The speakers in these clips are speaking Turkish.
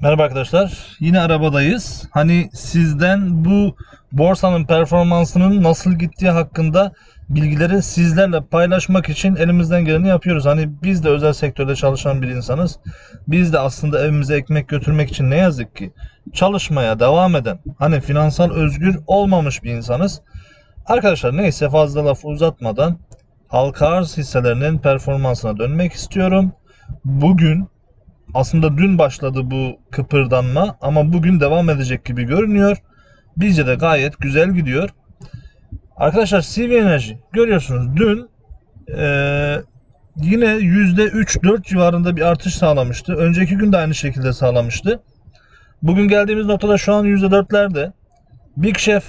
Merhaba arkadaşlar. Yine arabadayız. Hani sizden bu borsanın performansının nasıl gittiği hakkında bilgileri sizlerle paylaşmak için elimizden geleni yapıyoruz. Hani biz de özel sektörde çalışan bir insanız. Biz de aslında evimize ekmek götürmek için ne yazık ki çalışmaya devam eden, hani finansal özgür olmamış bir insanız. Arkadaşlar neyse fazla lafı uzatmadan halka arz hisselerinin performansına dönmek istiyorum. Bugün aslında dün başladı bu kıpırdanma ama bugün devam edecek gibi görünüyor. Bizce de gayet güzel gidiyor. Arkadaşlar CV Enerji görüyorsunuz dün yine %3-4 civarında bir artış sağlamıştı. Önceki gün de aynı şekilde sağlamıştı. Bugün geldiğimiz noktada şu an %4'lerde. Big Chef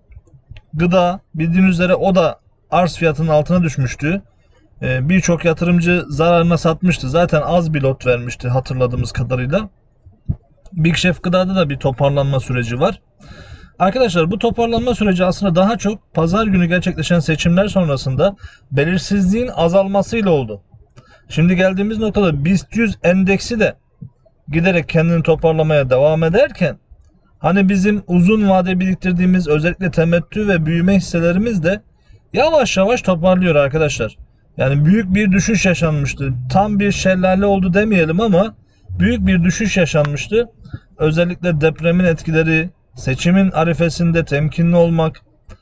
gıda bildiğiniz üzere o da arz fiyatının altına düşmüştü. Birçok yatırımcı zararına satmıştı. Zaten az bir lot vermişti hatırladığımız kadarıyla. Big Chef Gıda'da da bir toparlanma süreci var. Arkadaşlar bu toparlanma süreci aslında daha çok pazar günü gerçekleşen seçimler sonrasında belirsizliğin azalmasıyla oldu. Şimdi geldiğimiz noktada BIST 100 endeksi de giderek kendini toparlamaya devam ederken hani bizim uzun vade biriktirdiğimiz özellikle temettü ve büyüme hisselerimiz de yavaş yavaş toparlıyor arkadaşlar. Yani büyük bir düşüş yaşanmıştı. Tam bir şelale oldu demeyelim ama büyük bir düşüş yaşanmıştı. Özellikle depremin etkileri, seçimin arifesinde temkinli olmak,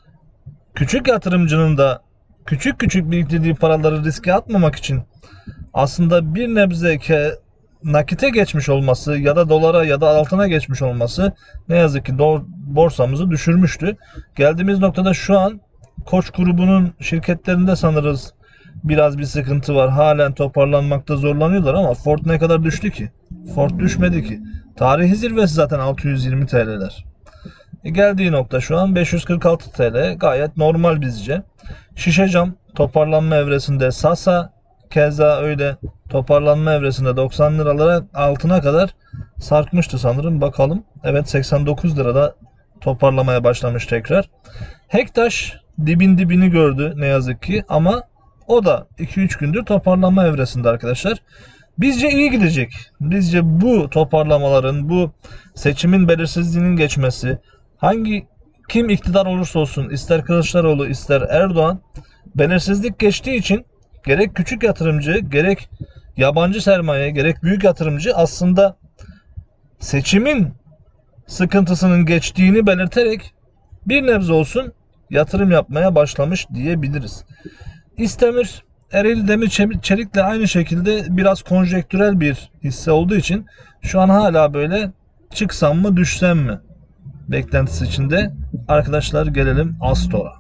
küçük yatırımcının da küçük küçük biriktirdiği paraları riske atmamak için aslında bir nebze nakite geçmiş olması ya da dolara ya da altına geçmiş olması ne yazık ki borsamızı düşürmüştü. Geldiğimiz noktada şu an Koç grubunun şirketlerinde sanırız biraz bir sıkıntı var. Halen toparlanmakta zorlanıyorlar ama Ford ne kadar düştü ki? Ford düşmedi ki. Tarihi zirvesi zaten 620 TL'ler. Geldiği nokta şu an 546 TL. Gayet normal bizce. Şişe cam toparlanma evresinde. Sasa keza öyle toparlanma evresinde 90 liralara altına kadar sarkmıştı sanırım. Bakalım. Evet 89 lirada toparlamaya başlamış tekrar. Hektaş dibini gördü ne yazık ki ama o da 2-3 gündür toparlanma evresinde arkadaşlar. Bizce iyi gidecek. Bizce bu toparlamaların, bu seçimin belirsizliğinin geçmesi, kim iktidar olursa olsun, ister Kılıçdaroğlu ister Erdoğan, belirsizlik geçtiği için gerek küçük yatırımcı, gerek yabancı sermaye, gerek büyük yatırımcı aslında seçimin sıkıntısının geçtiğini belirterek bir nebze olsun yatırım yapmaya başlamış diyebiliriz. İstemir, Ereğli Demir Çelik'le aynı şekilde biraz konjektürel bir hisse olduğu için şu an hala böyle çıksam mı düşsem mi beklentisi içinde. Arkadaşlar gelelim Astor'a.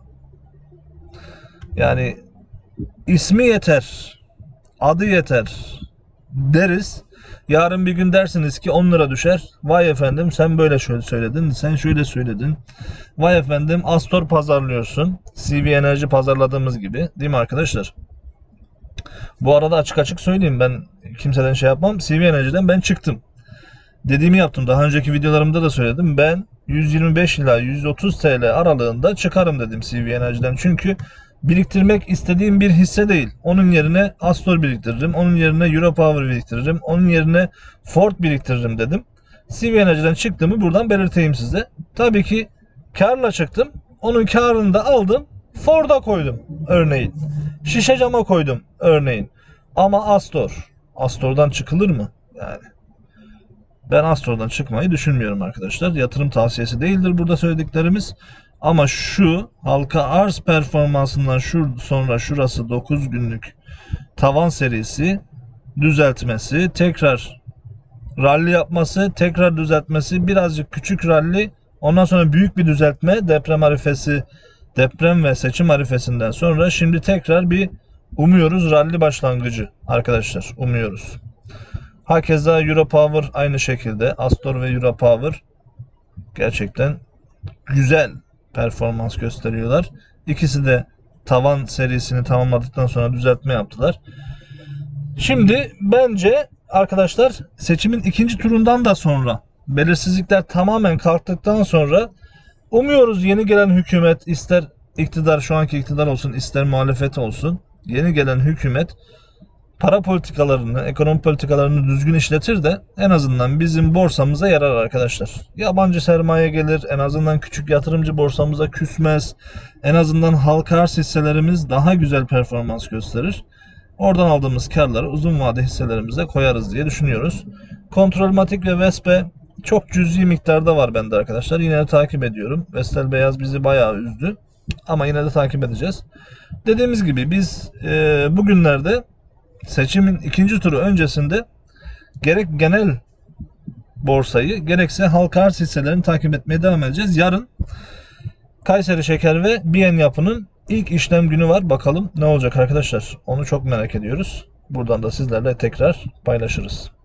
Yani ismi yeter, adı yeter deriz. Yarın bir gün dersiniz ki 10 lira düşer. Vay efendim sen böyle şöyle söyledin, sen şöyle söyledin. Vay efendim Astor pazarlıyorsun. CV Enerji pazarladığımız gibi. Değil mi arkadaşlar? Bu arada açık açık söyleyeyim ben kimseden şey yapmam. CV Enerji'den ben çıktım. Dediğimi yaptım. Daha önceki videolarımda da söyledim. Ben 125 ila 130 TL aralığında çıkarım dedim CV Enerji'den. Çünkü biriktirmek istediğim bir hisse değil. Onun yerine Astor biriktiririm. Onun yerine Europower biriktiririm. Onun yerine Ford biriktiririm dedim. CV Enerji'den çıktığımı buradan belirteyim size. Tabii ki karla çıktım. Onun karını da aldım. Ford'a koydum örneğin. Şişe cama koydum örneğin. Ama Astor'dan çıkılır mı? Yani ben Astor'dan çıkmayı düşünmüyorum arkadaşlar. Yatırım tavsiyesi değildir burada söylediklerimiz. Ama şu halka arz performansından sonra şurası 9 günlük tavan serisi düzeltmesi, tekrar rally yapması, tekrar düzeltmesi, birazcık küçük rally, ondan sonra büyük bir düzeltme, deprem ve seçim arifesinden sonra şimdi tekrar bir umuyoruz rally başlangıcı arkadaşlar, umuyoruz. Hakeza Europower aynı şekilde. Astor ve Europower gerçekten güzel performans gösteriyorlar. İkisi de tavan serisini tamamladıktan sonra düzeltme yaptılar. Şimdi bence arkadaşlar seçimin ikinci turundan da sonra belirsizlikler tamamen kalktıktan sonra umuyoruz yeni gelen hükümet ister iktidar şu anki iktidar olsun ister muhalefet olsun yeni gelen hükümet para politikalarını, ekonomi politikalarını düzgün işletir de en azından bizim borsamıza yarar arkadaşlar. Yabancı sermaye gelir, en azından küçük yatırımcı borsamıza küsmez. En azından halka arz hisselerimiz daha güzel performans gösterir. Oradan aldığımız karları uzun vade hisselerimize koyarız diye düşünüyoruz. Kontrolmatik ve Vespe çok cüzi miktarda var bende arkadaşlar. Yine de takip ediyorum. Vestel Beyaz bizi bayağı üzdü. Ama yine de takip edeceğiz. Dediğimiz gibi biz bugünlerde seçimin ikinci turu öncesinde gerek genel borsayı gerekse halka arz hisselerini takip etmeye devam edeceğiz. Yarın Kayseri Şeker ve Biyen Yapı'nın ilk işlem günü var. Bakalım ne olacak arkadaşlar. Onu çok merak ediyoruz. Buradan da sizlerle tekrar paylaşırız.